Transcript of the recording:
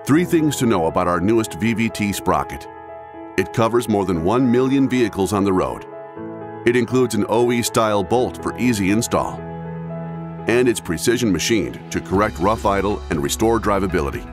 Three things to know about our newest VVT Sprocket. It covers more than 1 million vehicles on the road. It includes an OE-style bolt for easy install. And it's precision machined to correct rough idle and restore drivability.